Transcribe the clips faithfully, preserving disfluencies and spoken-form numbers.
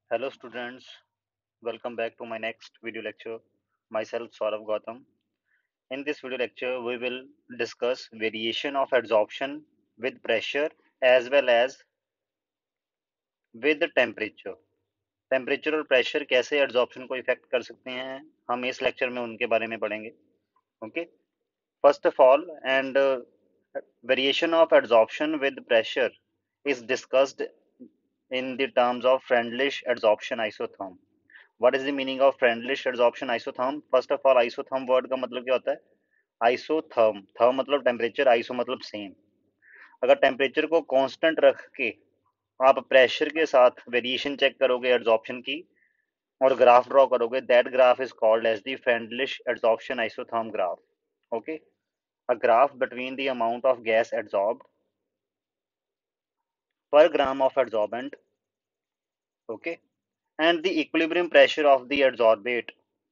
Hello students, welcome back to my next video lecture. Myself Saurav Gautam. In this video lecture, we will discuss variation of adsorption with pressure as well as with temperature. Temperature और pressure कैसे adsorption को effect कर सकते हैं, हम इस lecture में उनके बारे में पढ़ेंगे. Okay, first of all and variation of adsorption with pressure is discussed in the terms of Freundlich adsorption isotherm. What is the meaning of Freundlich adsorption isotherm? First of all, isotherm word का मतलब क्या होता है? Isotherm, therm मतलब temperature, iso मतलब same. अगर temperature को constant रख के आप प्रेशर के साथ वेरिएशन चेक करोगे एड्सॉर्प्शन की और ग्राफ ड्रॉ करोगे, that graph is called as the Freundlich adsorption isotherm graph. Okay, a graph between the amount of gas adsorbed per gram of adsorbent, okay, and the equilibrium pressure of the adsorbate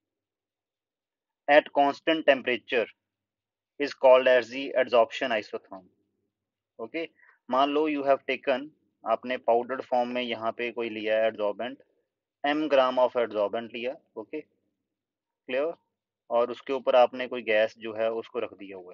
at constant temperature is called as the adsorption isotherm. Okay, मान लो you have taken, आपने powdered form में यहाँ पे कोई लिया है adsorbent, m gram of adsorbent लिया. Okay, clear. और उसके ऊपर आपने कोई गैस जो है उसको रख दिया हुआ है.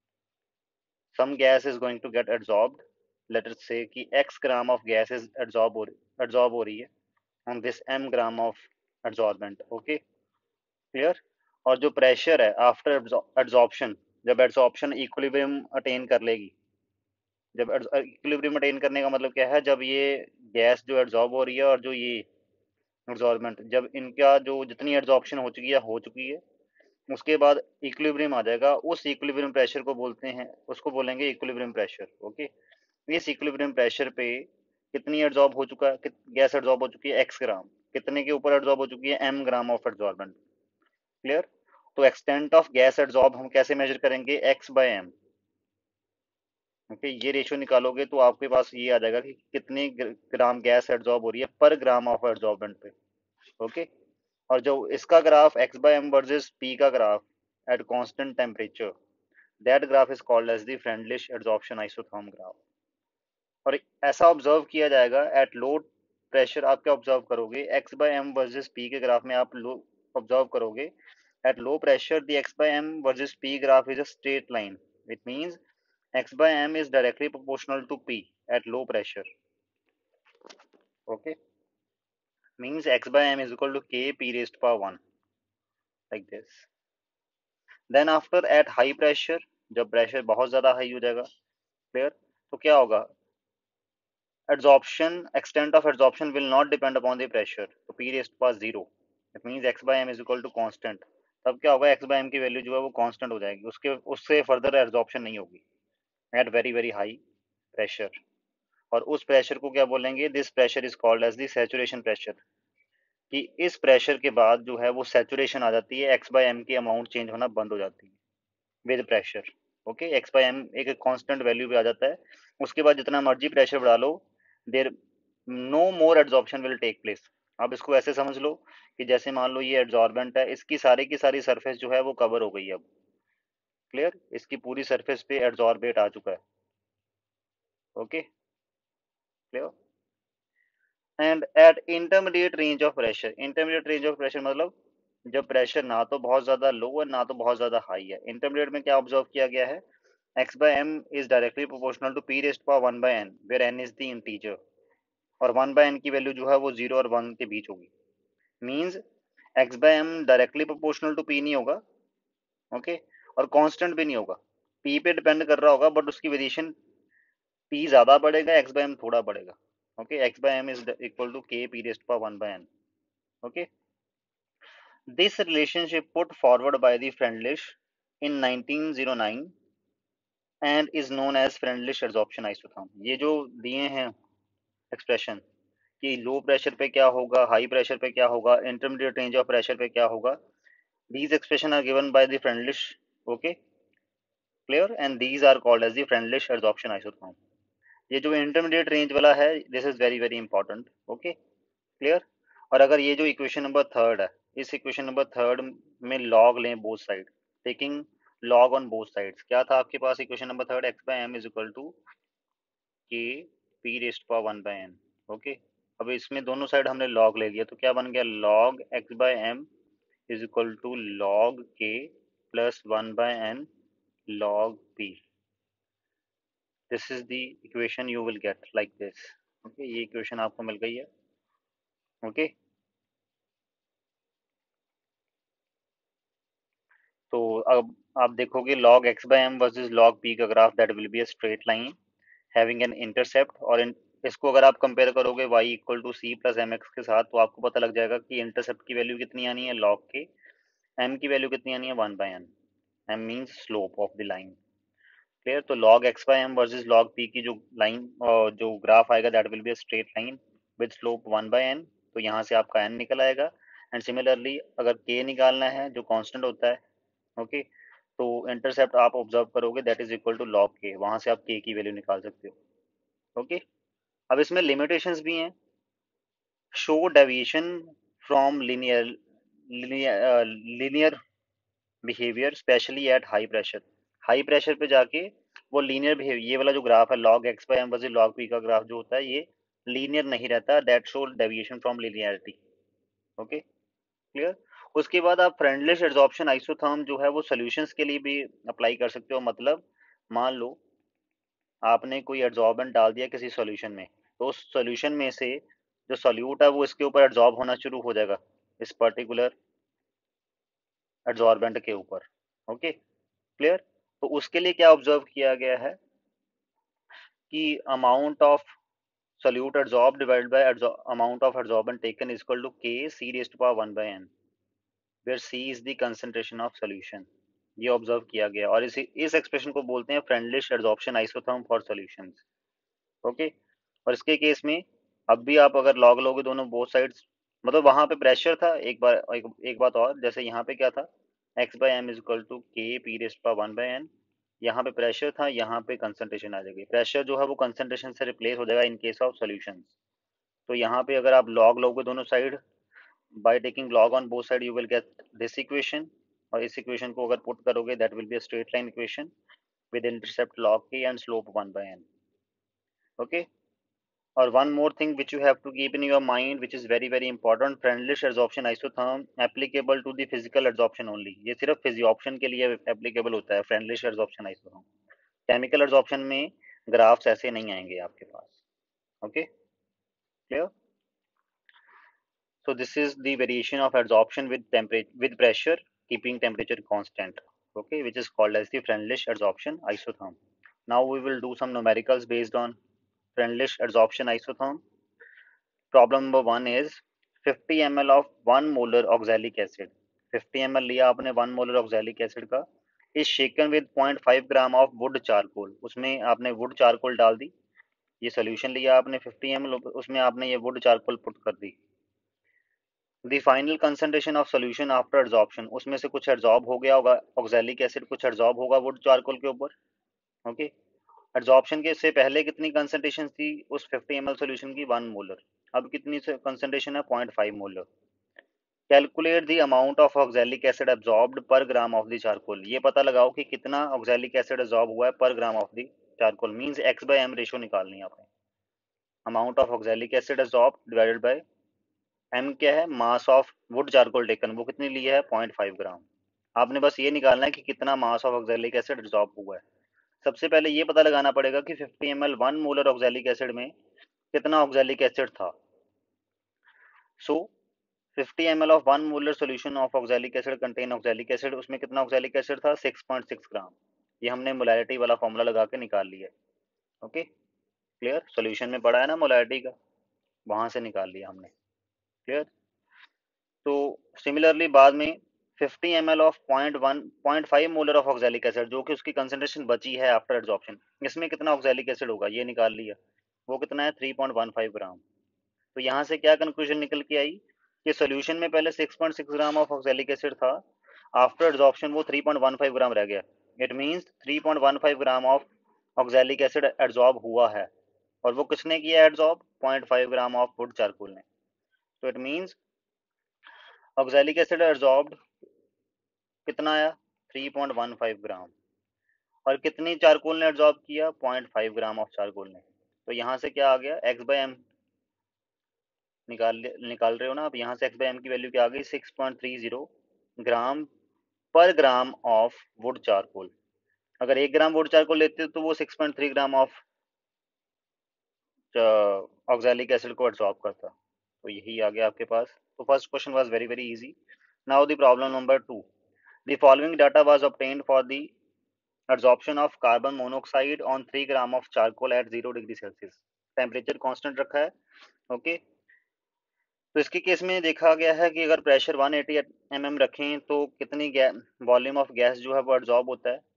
some gas is going to get absorbed. Let us say कि x gram of gas is adsorb हो एड्सॉर्ब हो रही है on this m gram of adsorbent. Okay, clear. और जो प्रेशर है आफ्टर एड्सॉर्प्शन, जब एड्सॉर्प्शन इक्विलिब्रियम अटेन कर लेगी, जब इक्विलिब्रियम अटेन करने का मतलब क्या है, जब ये गैस जो एड्सॉर्ब हो रही है और जो ये एड्सॉर्बेंट, जब इनका जो जितनी एड्सॉर्प्शन हो चुकी है हो चुकी है, उसके बाद इक्विलिब्रियम आ जाएगा. उस इक्विलिब्रियम प्रेशर को बोलते हैं, उसको बोलेंगे इक्विलिब्रियम प्रेशर. ओके, इस इक्विलिब्रियम प्रेशर पे कितनी एड्सॉर्ब हो चुका है, गैस एड्सॉर्ब हो चुकी है एक्स ग्राम, कितने के ऊपर एड्सॉर्ब हो चुकी है M gram of adsorbent. Clear. तो एक्सटेंट ऑफ गैस एड्सॉर्ब हम कैसे मेजर करेंगे? X by M. ओके, ये रेशियो निकालोगे तो आपके पास ये आ जाएगा कि कितनी ग्राम गैस एड्सॉर्ब हो रही है पर ग्राम ऑफ एड्सॉर्बेंट पे. ओके, और जो इसका graph X by M versus P का graph at constant temperature, that graph is called as the Freundlich adsorption isotherm graph. और ऐसा ऑब्जर्व किया जाएगा एट लो प्रेशर. आप क्या ऑब्जर्व करोगे? X by M versus P के ग्राफ में आप लो ऑब्जर्व करोगे at low pressure the x by m versus p graph is a straight line. It means x by m is directly proportional to p at low pressure. Okay, means x by m is equal to k p raised to power one, like this. Then after at high pressure, जब pressure बहुत ज्यादा high हो जाएगा, clear, तो क्या होगा? adsorption, extent of adsorption will not depend upon the pressure, तो p raised to power zero. It means x by m is equal to constant. तब क्या होगा? x by m की वैल्यू जो है वो कांस्टेंट हो जाएगी, उसके उससे फर्दर एब्जॉर्प्शन नहीं होगी at very very high pressure. और उस प्रेशर को क्या बोलेंगे? This pressure is called as the saturation pressure. कि इस प्रेशर के बाद जो है वो सैचुरेशन आ जाती है, एक्स बाय एम की अमाउंट चेंज होना बंद हो जाती है with pressure. Okay, X by M एक कांस्टेंट वैल्यू पे आ जाता है. उसके बाद जितना मर्जी प्रेशर बढ़ा लो, there no more adsorption will take place. आप इसको ऐसे समझ लो कि जैसे मान लो ये एड्सॉर्बेंट है, इसकी सारी की सारी सरफेस जो है वो कवर हो गई है अब. क्लियर, इसकी पूरी सरफेस पे एड्सॉर्बेट आ चुका है. Okay, clear. And at intermediate range of pressure, intermediate range of pressure मतलब जब प्रेशर ना तो बहुत ज्यादा लो है ना तो बहुत ज्यादा हाई है. इंटरमीडिएट में क्या ऑब्जर्व किया गया है? x by m is directly proportional to p raised to power one by n, where n is the integer, और one by n की वैल्यू जो है वो जीरो और वन के बीच होगी. Means x by m directly proportional to p नहीं होगा. Okay okay? और कांस्टेंट भी नहीं होगा, p पे डिपेंड कर रहा होगा, बट उसकी वेरिएशन p ज्यादा बढ़ेगा, x by m थोड़ा बढ़ेगा. Okay, okay? x by m is equal to k p raised to power one by n. Okay, this relationship put forward by the Freundlich in nineteen oh nine and is known as Freundlich adsorption isotherm. ये जो दिए हैं expression कि लो pressure पे क्या होगा, high pressure पे क्या होगा, इंटरमीडिएट रेंज ऑफ प्रेशर पे क्या होगा, these expression are given by the Freundlich. Okay, clear. And these are called as the Freundlich adsorption isotherm. ये जो इंटरमीडिएट रेंज वाला है, this is very very important. Okay, clear. और अगर ये जो इक्वेशन नंबर थर्ड है, इस इक्वेशन नंबर थर्ड में लॉग लें both side, taking log on both sides, क्या था आपके पास equation number third? X by m is equal to k p raised power one by n. Okay, अब इसमें दोनों साइड हमने लॉग ले लिया, तो क्या बन गया, log x by m is equal to log k plus one by n log p. This is the equation you will get like this. Okay, ये इक्वेशन आपको मिल गई है. Okay okay? तो अब आप देखोगे log x by m versus log p का graph, that will be a straight line having an intercept, और in, इसको अगर आप कंपेयर करोगे y equal to c plus m x के साथ, तो आपको पता लग जाएगा कि इंटरसेप्ट की वैल्यू कितनी आनी है log के, m की वैल्यू कितनी आनी है one by n. m means slope of the line. Clear. तो log x by m versus log p की जो लाइन जो ग्राफ आएगा, that will be a straight line with slope one by n. तो यहाँ से आपका n निकल आएगा. एंड सिमिलरली अगर k निकालना है जो कांस्टेंट होता है, ओके okay, तो इंटरसेप्ट आप ऑब्जर्व करोगे that is equal to log k, वहां से आप k की वैल्यू निकाल सकते हो. Okay okay? अब इसमें लिमिटेशंस भी हैं. Show deviation from linear linear behaviour specially at high pressure. High pressure पे जाके वो लीनियर बिहेवियर, ये वाला जो ग्राफ है log x by m versus log p का ग्राफ जो होता है, ये लीनियर नहीं रहता. That show deviation from linearity. Okay, clear. उसके बाद आप फ्रेंडलिश एड्सॉर्प्शन आइसोथर्म जो है वो सॉल्यूशंस के लिए भी अप्लाई कर सकते हो. मतलब मान लो आपने कोई एड्सॉर्बेंट डाल दिया किसी सॉल्यूशन में, तो उस सॉल्यूशन में से जो सॉल्यूट है वो इसके ऊपर एड्सॉर्ब होना शुरू हो जाएगा, इस पर्टिकुलर एड्सॉर्बेंट के ऊपर. Okay, clear. तो उसके लिए क्या ऑब्जर्व किया गया है कि amount of solute adsorbed divided by adso amount of adsorbent taken is equal to k c raised to power one by n, where c is the concentration of solution. ये observe किया गया, और इसी इस एक्सप्रेशन को बोलते हैं Freundlich adsorption isotherm for solutions. Okay, और इसके केस में अब भी आप अगर लॉग लोगे दोनों बोथ साइड्स, मतलब वहां पे प्रेशर था, एक बार एक, एक बात और, जैसे यहाँ पे क्या था, x by m is equal to k p raised power one by n. यहाँ पे प्रेशर था, यहाँ पे कंसंट्रेशन आ जाएगी. प्रेशर जो है वो कंसंट्रेशन से रिप्लेस हो जाएगा इन केस ऑफ सॉल्यूशंस. तो यहाँ पे अगर आप लॉग लोगे दोनों side, by taking log on both side, you will get this equation. और इस इक्वेशन को अगर पुट करोगे, that will be a straight line equation with intercept log k and slope one by n. Okay. Or one more thing which you have to keep in your mind, which is very very important, friendlish adsorption isotherm applicable to the physical adsorption only. ये सिर्फ physioption के लिए applicable होता है friendlish adsorption isotherm. chemical adsorption में graphs ऐसे नहीं आएंगे आपके पास. Okay, clear. so this is the variation of adsorption with temperature with pressure keeping temperature constant, okay, which is called as the friendlish adsorption isotherm. Now we will do some numericals based on friendlish adsorption isotherm. Problem number one is fifty m l of one molar oxalic acid. Fifty m l लिया आपने one molar oxalic acid का, is shaken with point five gram of wood charcoal. उसमें आपने would charcoal डाल दी. ये solution लिया आपने fifty m L, उसमें आपने ये वुड चारकोल पुट कर दी. The final concentration of solution after adsorption, उसमें से कुछ एड्सॉर्ब हो गया होगा ऑक्सैलिक एसिड, कुछ एड्सॉर्ब होगा वुड चारकोल के ऊपर. ओके, एड्सॉर्प्शन के से पहले कितनी कंसंट्रेशन थी उस फिफ्टी एम एल सोल्यूशन की, वन मोलर. अब कितनी कंसंट्रेशन है, point five molar. Calculate the amount of oxalic acid absorbed per gram of the charcoal. ये पता लगाओ कि कितना ऑक्सैलिक एसिड एब्जॉर्ब हुआ है पर gram of the charcoal. Means x by m ratio निकालनी है आपने. Amount of oxalic acid absorb divided by m क्या है, mass of wood charcoal taken, वो कितनी ली है, पॉइंट फाइव ग्राम. आपने बस ये निकालना है कि कितना mass of oxalic acid absorb हुआ है. सबसे पहले ये पता लगाना पड़ेगा कि fifty m l one molar oxalic acid में कितना ऑक्सैलिक एसिड था. So fifty m l of one molar solution of oxalic acid contain oxalic acid, उसमें कितना ऑक्सैलिक एसिड था, सिक्स पॉइंट सिक्स ग्राम. ये हमने मोलैरिटी वाला फॉर्मूला लगा के निकाल लिया. Okay, clear. सोल्यूशन में पड़ा है ना मोलैरिटी का, वहां से निकाल लिया हमने. क्लियर. तो सिमिलरली बाद में fifty m l of point one point five molar of oxalic acid, जो कि उसकी कंसेंट्रेशन बची है आफ्टर एब्जॉर्प्शन, इसमें कितना ऑक्सैलिक एसिड होगा, ये निकाल लिया. वो कितना है, three point one five gram. तो यहाँ से क्या कंक्लूजन निकल के आई कि सोल्यूशन में पहले six point six gram of oxalic acid था, आफ्टर एब्जॉर्प्शन वो three point one five gram रह गया. It means three point one five gram of oxalic acid absorb हुआ है, और वो किसने किया absorb, point five gram of wood charcoal ने. तो it means oxalic acid absorbed कितना आया, three point one five gram, और कितनी चारकोल ने एब्जॉर्ब किया, point five gram of charcoal ने. तो यहाँ से क्या आ गया, एक्स बाय एम निकाल निकाल रहे हो ना आप, यहाँ से एक्स बाई एम की वैल्यू क्या आ गई, six point three zero gram per gram of wood charcoal. अगर एक ग्राम वुड चारकोल लेते हो तो वो six point three gram of oxalic acid को एब्सॉर्ब करता। तो यही आ गया आपके पास। तो first question was very very easy. Now the problem number two, the following data was obtained for the absorption of carbon monoxide on three gram of charcoal at zero degree Celsius. Temperature constant रखा है, okay. तो इसके case में देखा गया है कि अगर pressure one eighty m m रखें तो कितनी वॉल्यूम ऑफ गैस जो है वो एब्जॉर्ब होता है,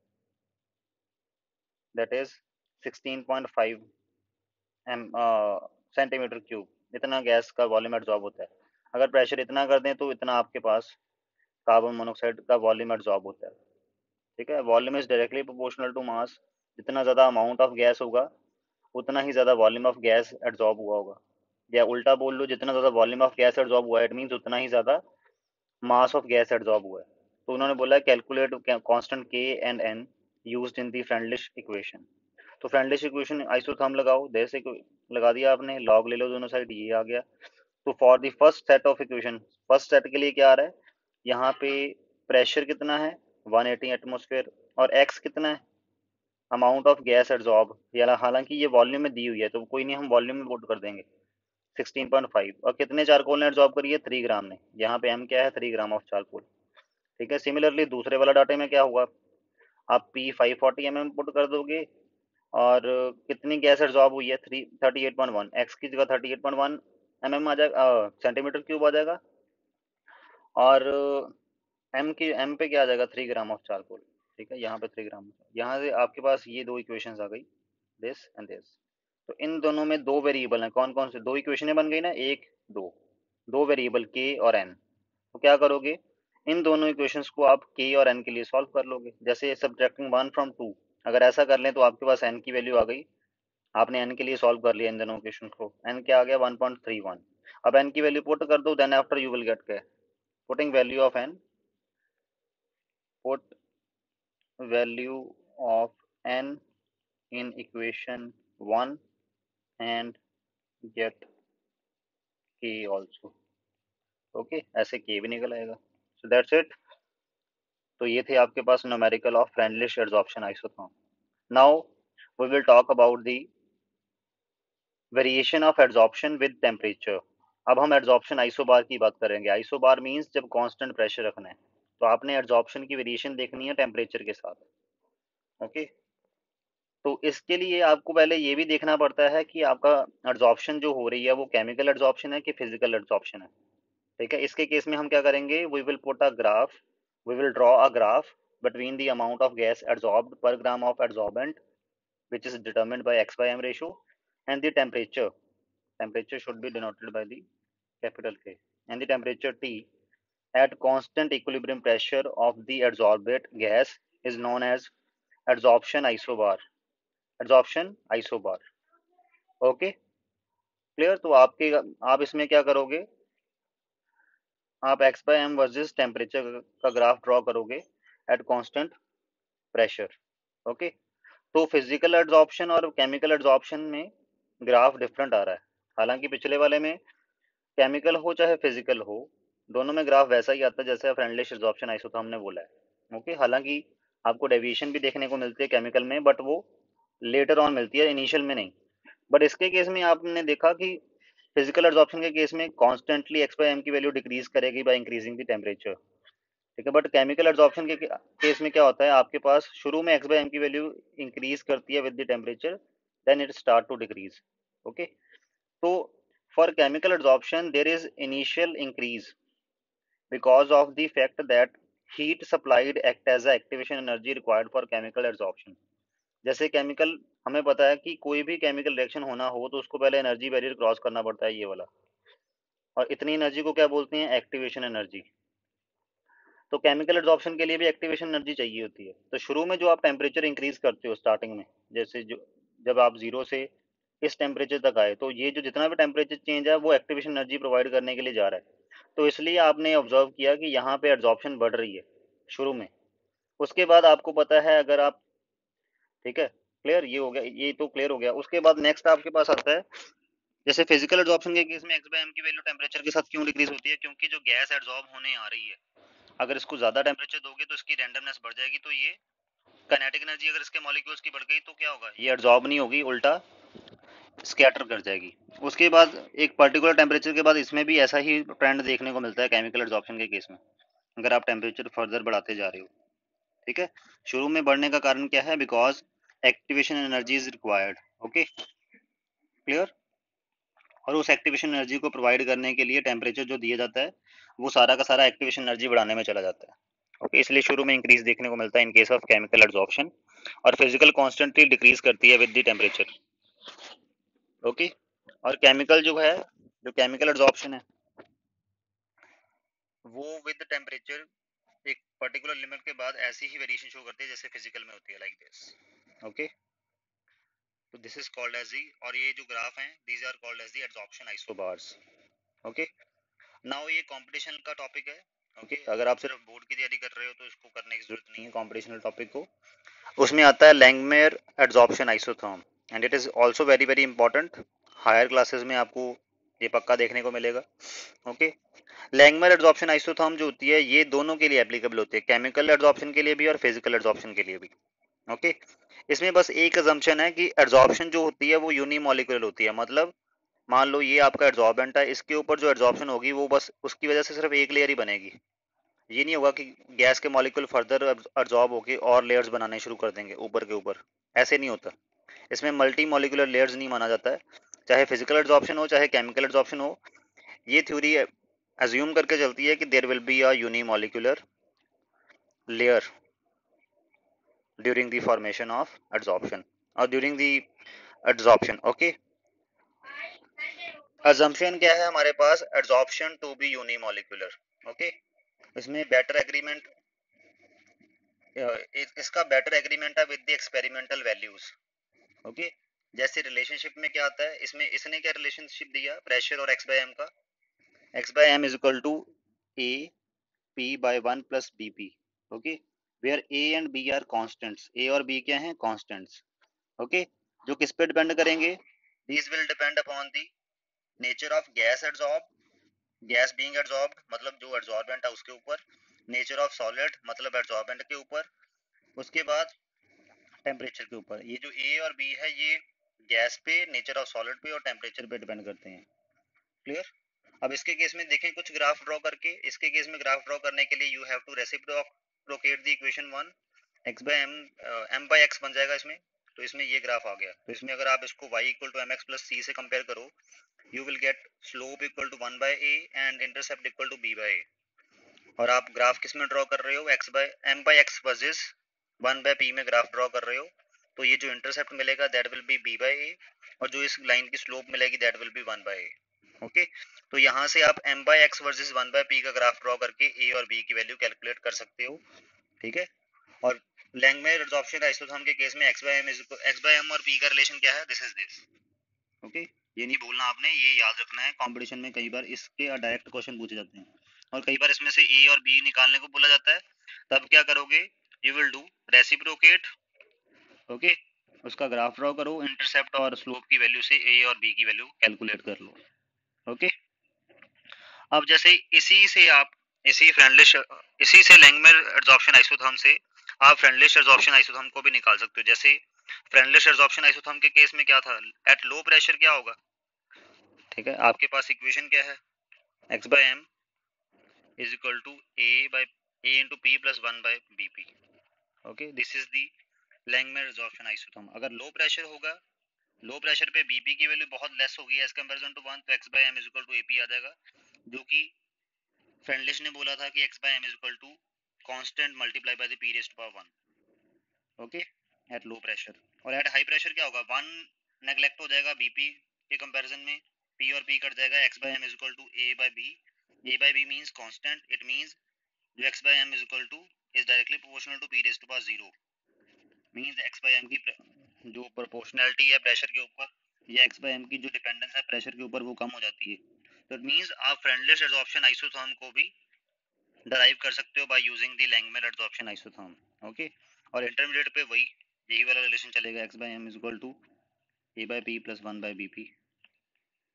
that is sixteen point five m centimetre cube, इतना गैस का वॉल्यूम एब्जॉर्ब होता है। अगर प्रेशर इतना कर दें तो इतना आपके पास कार्बन मोनोऑक्साइड का वॉल्यूम एब्जॉर्ब होता है, ठीक है। Volume is directly proportional to mass, जितना ज़्यादा अमाउंट ऑफ गैस होगा उतना ही ज़्यादा वॉल्यूम ऑफ गैस एब्जॉर्ब हुआ होगा। या उल्टा बोल लो, जितना ज़्यादा वॉल्यूम ऑफ गैस एब्जॉर्ब हुआ है इट मीन्स उतना ही ज़्यादा मास ऑफ गैस एब्जॉर्ब हुआ है। तो उन्होंने बोला calculate constant k and n used in the Freundlich equation. तो फ्रेंडलिश इक्वेशन आइसोथर्म लगाओ, जैसे लगा दिया आपने, लॉग ले लो दोनों साइड, ये आ गया। तो for the first set of equation, first set के लिए क्या आ रहा है, यहाँ पे प्रेशर कितना है वन एटी एटमोसफेयर, और एक्स कितना है अमाउंट ऑफ गैस एब्जॉर्ब, या हालांकि ये वॉल्यूम में दी हुई है तो कोई नहीं, हम वॉल्यूम में पुट कर देंगे सिक्सटीन पॉइंट फाइव। और कितने चारकोल ने एब्जॉर्ब करी है, थ्री ग्राम ने, यहाँ पे एम क्या है, थ्री ग्राम ऑफ चारकोल, ठीक है। सिमिलरली दूसरे वाला डाटे में क्या हुआ, आप p five forty m m put कर दोगे, और कितनी गैस एब्जॉर्ब हुई है, three thirty eight point one, x की जगह thirty eight point one m m आ जाएगा, सेंटीमीटर क्यूब आ जाएगा, और एम की एम पे क्या आ जाएगा, थ्री ग्राम ऑफ चारकोल, ठीक है। यहाँ पे थ्री ग्राम, यहाँ से आपके पास ये दो इक्वेशंस आ गई, दिस एंड दिस। तो इन दोनों में दो वेरिएबल हैं, कौन कौन से, दो इक्वेशनें बन गई ना, एक दो, दो वेरिएबल के और एन। तो क्या करोगे, इन दोनों इक्वेशंस को आप के और एन के लिए सॉल्व कर लोगे, जैसे सब्ट्रैक्टिंग वन फ्रॉम टू। अगर ऐसा कर लें तो आपके पास एन की वैल्यू आ गई, आपने एन के लिए सॉल्व कर लिया इन दोनों इक्वेशन को, एन क्या आ गया, वन पॉइंट थ्री वन। अब एन की वैल्यू पुट कर दो, then after you will get k putting value of n, put value of n in equation one and get k also, okay. ऐसे k भी निकल आएगा। So that's it. तो ये थे आपके पास numerical of Freundlich adsorption isotherm. Now we will talk about the variation of adsorption with temperature. अब हम एडजॉर्प्शन आइसोबार की बात करेंगे। आइसोबार मींस जब कांस्टेंट प्रेशर रखना है, तो आपने एडजॉर्प्शन की वेरिएशन देखनी है टेम्परेचर के साथ, ओके। तो इसके लिए आपको पहले ये भी देखना पड़ता है कि आपका एडजॉर्प्शन जो हो रही है वो केमिकल एडजॉर्प्शन है कि फिजिकल एडजॉर्प्शन है, ठीक है। इसके केस में हम क्या करेंगे, we will put a graph, we will draw a graph between the amount of gas adsorbed per gram of adsorbent, which is determined by x by m ratio, and the temperature. Temperature should be denoted by the capital K, and the temperature T at constant equilibrium pressure of the adsorbate gas is known as adsorption isobar. Adsorption isobar, okay, clear. तो आपके आप इसमें क्या करोगे, आप x by m versus temperature का graph draw करोगे at constant pressure, okay. तो फिजिकल एड्जॉर्प्शन और केमिकल एड्जॉर्प्शन में ग्राफ डिफरेंट आ रहा है। हालांकि पिछले वाले में केमिकल हो चाहे फिजिकल हो, दोनों में ग्राफ वैसा ही आता है जैसे फ्रेंडलिश एड्जॉर्प्शन आइसोथर्म ने बोला है, ओके। हालांकि आपको डेविएशन भी देखने को मिलती है केमिकल में, बट वो लेटर ऑन मिलती है, इनिशियल में नहीं। बट इसके केस में आपने देखा कि फिजिकल एड्जॉर्प्शन के केस में कॉन्स्टेंटली एक्स बाई एम की वैल्यू डिक्रीज करेगी बाय इंक्रीजिंग द टेम्परेचर, ठीक है। बट केमिकल एड्जॉर्प्शन के केस में क्या होता है, आपके पास शुरू में एक्स बाई एम की वैल्यू इंक्रीज करती है with the temperature, then it start to decrease, okay. तो for chemical adsorption there is initial increase because of the fact that heat supplied act as a activation energy required for chemical adsorption. जैसे chemical, हमें पता है कि कोई भी chemical reaction होना हो तो उसको पहले एनर्जी बैरियर क्रॉस करना पड़ता है, ये वाला, और इतनी एनर्जी को क्या बोलते हैं, एक्टिवेशन एनर्जी। तो केमिकल एड्जॉर्प्शन के लिए भी एक्टिवेशन एनर्जी चाहिए होती है। तो शुरू में जो आप टेम्परेचर इंक्रीज करते हो स्टार्टिंग में, जैसे जो जब आप जीरो से इस टेम्परेचर तक आए, तो ये जो जितना भी टेम्परेचर चेंज है वो एक्टिवेशन एनर्जी प्रोवाइड करने के लिए जा रहा है। तो इसलिए आपने ऑब्जर्व किया कि यहाँ पे एड्जॉर्प्शन बढ़ रही है शुरू में। उसके बाद आपको पता है, अगर आप, ठीक है, क्लियर, ये हो गया, ये तो क्लियर हो गया। उसके बाद नेक्स्ट आपके पास आता है जैसे फिजिकल एब्जॉर्प्शन के केस में एक्स बाय एम की वैल्यू टेम्परेचर के साथ क्यों डिक्रीज होती है, क्योंकि जो गैस एब्जॉर्ब होने आ रही है, अगर इसको ज्यादा टेम्परेचर दोगे तो इसकी रैंडमनेस बढ़ जाएगी, तो ये काइनेटिक एनर्जी अगर इसके मॉलिक्यूल्स की बढ़ गई तो क्या होगा, ये एब्जॉर्ब नहीं होगी, उल्टा स्कैटर कर जाएगी। उसके बाद एक पर्टिकुलर टेम्परेचर के बाद इसमें भी ऐसा ही ट्रेंड देखने को मिलता है केमिकल एब्जॉर्प्शन के केस में, अगर आप टेम्परेचर फर्दर बढ़ाते जा रहे हो। ठीक है, शुरू में बढ़ने का कारण क्या है, because activation energy is required. Okay, clear. और उस एक्टिवेशन एनर्जी को प्रोवाइड करने के लिए टेम्परेचर जो दिया जाता है वो सारा का सारा एक्टिवेशन एनर्जी बढ़ाने में चला जाता है। ओके, इसलिए शुरू में इंक्रीज देखने को मिलता है in case of chemical absorption, और फिजिकल कॉन्स्टेंटली डिक्रीज करती है विद द टेम्परेचर। ओके, और केमिकल जो है, जो केमिकल एब्जॉर्प्शन है वो विद टेम्परेचर एक पर्टिकुलर लिमिट के बाद ऐसी ही वेरिएशन शो करती है जैसे फिजिकल में होती है, लाइक दिस। ओके, तो this is called as the, और ये जो ग्राफ हैं these are called as the absorption isobars. Okay, now ये कंपटीशन का टॉपिक है। Okay okay? अगर आप सिर्फ बोर्ड की तैयारी कर रहे हो तो इसको करने की जरूरत नहीं है कॉम्पिटिशनल टॉपिक को। उसमें आता है Langmuir adsorption isotherm, and it is also very very important. Higher classes में आपको ये पक्का देखने को मिलेगा। ओके, लैंगमेयर एड्सॉर्प्शन आइसोथर्म जो होती है ये दोनों के लिए एप्लीकेबल होती है, केमिकल एड्सॉर्प्शन के लिए भी और फिजिकल एड्सॉर्प्शन के लिए भी। Okay okay? इसमें बस एक अजम्पशन है कि एड्सॉर्प्शन जो होती है वो यूनिमोलिकुलर होती है, मतलब मान लो ये आपका एड्सॉर्बेंट है, इसके ऊपर जो एड्सॉर्प्शन होगी वो बस उसकी वजह से सिर्फ एक लेयर ही बनेगी। ये नहीं होगा कि गैस के मॉलिक्यूल फर्दर एब्जॉर्ब होके और लेयर्स बनाने शुरू कर देंगे ऊपर के ऊपर, ऐसे नहीं होता। इसमें मल्टी मॉलिकुलर लेयर्स नहीं माना जाता है, चाहे फिजिकल एब्जॉर्प्शन हो चाहे केमिकल एब्जॉर्प्शन हो। ये थ्योरी अज्यूम करके चलती है कि there will be a unimolecular layer during the formation of absorption और during the absorption. Okay, assumption क्या है हमारे पास, absorption to be unimolecular. Okay, इसमें बेटर एग्रीमेंट, इसका बेटर एग्रीमेंट है with the experimental values. Okay, जैसे रिलेशनशिप में क्या आता है, इसमें इसने क्या रिलेशनशिप दिया प्रेशर और एक्स बाय एम का, x by m is equal to a p by one plus b p. Okay, where a and b are constants, a और बी क्या हैं, कॉन्स्टेंट्स। ओके, जो किस पे डिपेंड करेंगे, these will depend upon the nature of gas adsorb, gas being adsorbed मतलब जो adsorbent है उसके ऊपर, नेचर ऑफ सॉलिड मतलब एड्सॉर्बेंट के ऊपर, उसके बाद टेम्परेचर के ऊपर। ये जो ए और बी है ये गैस पे, नेचर ऑफ सॉलिड पे और टेम्परेचर पे डिपेंड करते हैं। क्लियर। अब इसके केस में देखें कुछ ग्राफ ड्रॉ करके, इसके केस में ग्राफ ड्रॉ करने के लिए you have to reciprocate the equation one, x by m, m by x बन जाएगा इसमें। तो इसमें ये ग्राफ आ गया, तो इसमें अगर आप इसको y equal to m x plus c से कंपेयर करो, you will get slope equal to one by a and intercept equal to b by a. और आप ग्राफ किस में ड्रॉ कर रहे हो, x by m by x versus one by p में ग्राफ ड्रॉ कर रहे हो, तो ये जो इंटरसेप्ट मिलेगा that will be b by a, और जो इस लाइन की स्लोप मिलेगी that will be one by a. Okay, तो यहाँ से आप m by x versus one by p का ग्राफ ड्रॉ करके a और b की वैल्यू कैलकुलेट कर सकते हो। ठीक है, और लैंगमेयर एड्सॉर्प्शन आइसोथर्म के केस में x by m is x by m और p का रिलेशन क्या है, दिस इज दिस। ओके, ये नहीं भूलना आपने, ये याद रखना है, कंपटीशन में कई बार इसके डायरेक्ट क्वेश्चन पूछे जाते हैं, और कई बार इसमें से a और b निकालने को बोला जाता है, तब क्या करोगे, you will do reciprocate. Okay, उसका ग्राफ ड्रॉ करो, इंटरसेप्ट और स्लोप की वैल्यू से a और b की वैल्यू कैलकुलेट कर लो। ओके, अब जैसे इसी से आप इसी फ्रेंडलिश इसी से लैंगमेयर एड्सॉर्प्शन आइसोथर्म से आप फ्रेंडलिश एड्सॉर्प्शन आइसोथर्म को भी निकाल सकते हो। जैसे फ्रेंडलिश एड्सॉर्प्शन आइसोथर्म के केस में क्या था, एट लो प्रेशर क्या होगा, ठीक है, आपके पास इक्वेशन क्या है, x by m is equal to a by a into p plus one by b p. Okay, this is the Langmuir adsorption isotherm. अगर लो प्रेशर होगा, लो प्रेशर पे बीपी की वैल्यू बहुत लेस होगी एज कंपेरिजन टू वन, तो x by m is equal to a p आ जाएगा, जो कि फ्रेंडलिश ने बोला था कि x by m is equal to constant multiply by the P raised to power one. Okay, at low pressure. और एट हाई प्रेशर क्या होगा, वन नेग्लेक्ट हो जाएगा बीपी के कंपैरिजन में, p और p कट जाएगा, x by m is equal to a by b, a by b means constant, it means जो x by m is equal to is directly proportional to p raised to power zero, means x by m की जो proportionality है pressure के ऊपर, या x by m की जो dependence है प्रेशर के ऊपर वो कम हो जाती है। तो इट मींस आप फ्रेंडलिश एड्सॉर्प्शन आइसोथर्म को भी डराइव कर सकते हो by using the Langmuir adsorption isotherm. Okay, और इंटरमीडिएट पे वही यही वाला रिलेशन चलेगा, x by m is equal to a by p plus one by bp।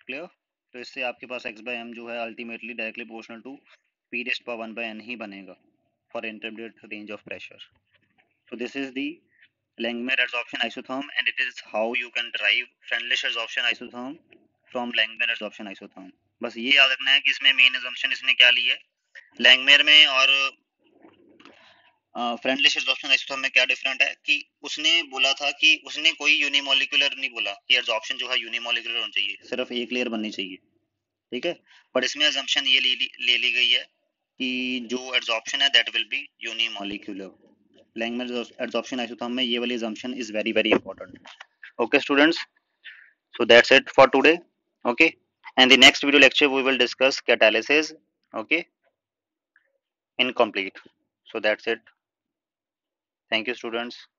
Clear? तो इससे आपके पास x बाय एम जो है ultimately directly proportional to p raised power one by n ही बनेगा for intermediate range of pressure. So this is the Langmuir adsorption isotherm, and it is how you can derive Freundlich adsorption isotherm from Langmuir adsorption isotherm. बस ये याद रखना है कि इसमें main assumption इसने क्या ली है Langmuir में और फ्रेंडलिश एडसॉर्प्शन आइसोथर्म में क्या डिफरेंट है कि उसने बोला था कि उसने कोई यूनिमोलिकुलर नहीं बोला कि एडसॉर्प्शन जो है यूनिमोलिकुलर होना चाहिए, सिर्फ एक लेयर बननी चाहिए, ठीक है. बट इसमें अजम्पशन ये ले ली ले ली गई है कि जो एडसॉर्प्शन है that will be unimolecular. Langmuir adsorption isotherm में ये वाली assumption is very very important. Okay students, so that's it for today. Okay, and the next video lecture we will discuss catalysis. Okay, incomplete. So that's it. Thank you students.